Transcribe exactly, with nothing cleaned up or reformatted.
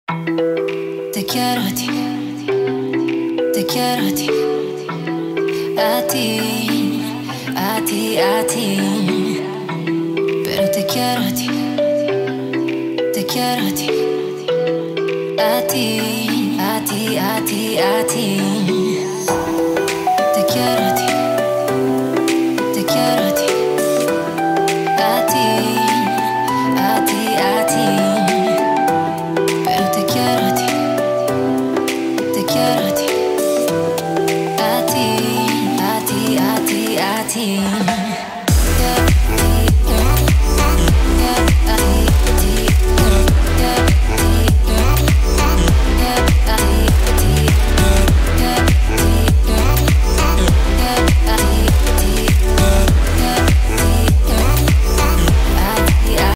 Te quiero a ti, te quiero a ti, a ti, a ti, a ti. Pero te quiero a ti, te quiero a ti, a ti, a ti, a ti, a ti.